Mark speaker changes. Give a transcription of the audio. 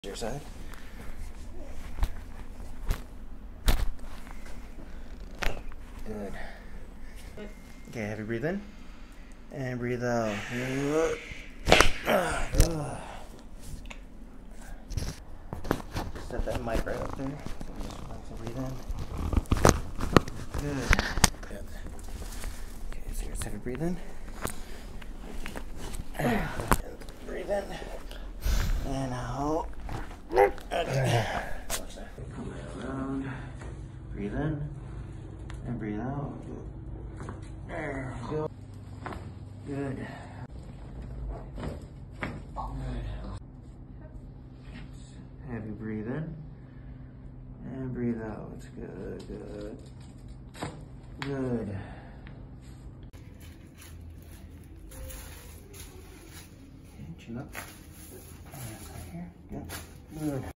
Speaker 1: Your side. Good. Okay, heavy breathe in and breathe out. Set that mic right up there. So breathe in. Good. Okay, so here's heavy breathe in. And breathe in. And out. Okay. Come right around. Breathe in and breathe out. There we go. Good. Good. Heavy breathe in and breathe out. Good, good. Good. Okay, chin up. Right here. Good. Good.